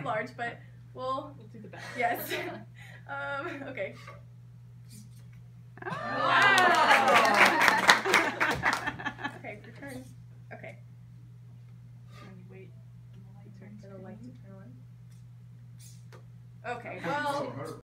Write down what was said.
large, but we'll do the best. Yes. Okay. Wow. Okay, return. Okay. And you wait For the light to turn on. Okay, So well, her